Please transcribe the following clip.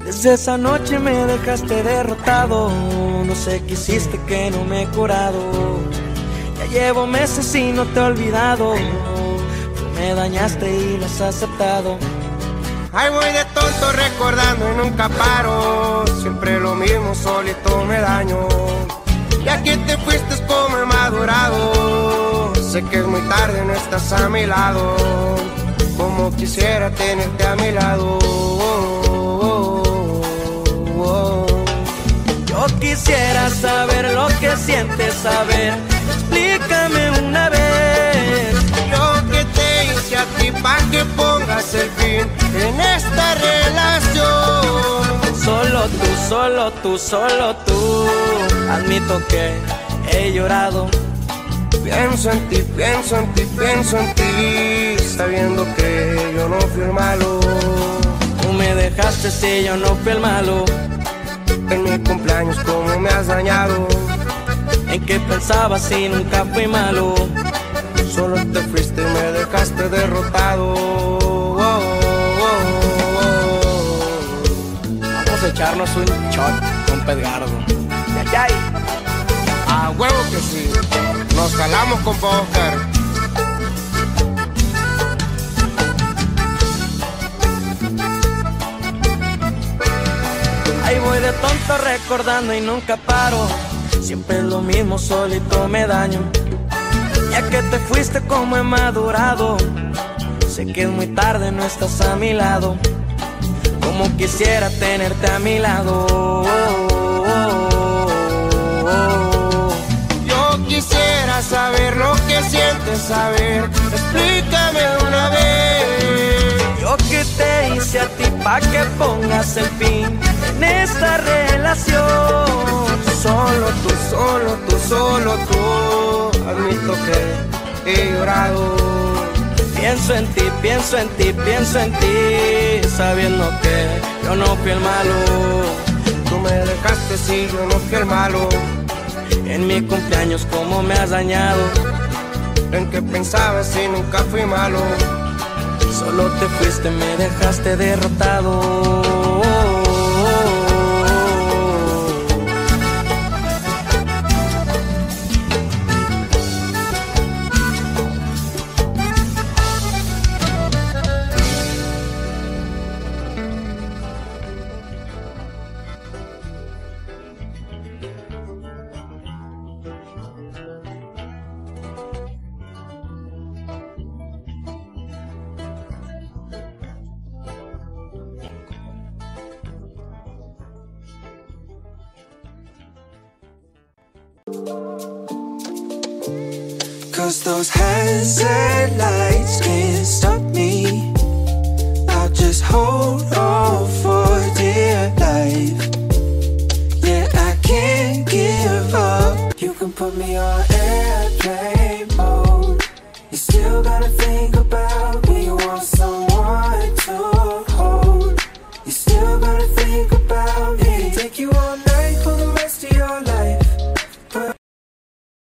Desde esa noche me dejaste derrotado. No sé qué hiciste que no me he curado. Ya llevo meses y no te he olvidado. Tú me dañaste y lo has aceptado. Ay, voy de tonto recordando y nunca paro. Siempre lo mismo, solito me daño. Y aquí te fuiste como he madurado. Sé que es muy tarde, no estás a mi lado. Como quisiera tenerte a mi lado. Yo quisiera saber lo que sientes, saber. Explícame una vez. Yo que te hice a ti pa' que pongas el fin en esta relación. Solo tú, solo tú, solo tú. Admito que he llorado. Pienso en ti, pienso en ti, pienso en ti, sabiendo que yo no fui el malo. Tú me dejaste si yo no fui el malo. En mi cumpleaños cómo me has dañado. ¿En qué pensabas si nunca fui malo? Solo te fuiste y me dejaste derrotado. Vamos a echarnos un shot con Pedgardo. ¡Yay! A huevo que sí. Nos calamos con Oscar. Ahí voy de tonto recordando y nunca paro. Siempre es lo mismo, solito me daño. Ya que te fuiste como he madurado. Sé que es muy tarde, no estás a mi lado. Como quisiera tenerte a mi lado. Yo quisiera saber lo que sientes, saber. Explícame una vez. Yo que te hice a ti pa' que pongas el fin en esta relación. Solo tú, solo tú, solo tú. Admito que he llorado. Pienso en ti, pienso en ti, pienso en ti, sabiendo que yo no fui el malo. Tú me dejaste si yo no fui el malo. En mi cumpleaños cómo me has dañado. En qué pensabas si nunca fui malo. Solo te fuiste, me dejaste derrotado. Cause those hazard lights can't stop me. I'll just hold on for dear life. Yeah, I can't give up. You can put me on airplane mode. You still gotta think about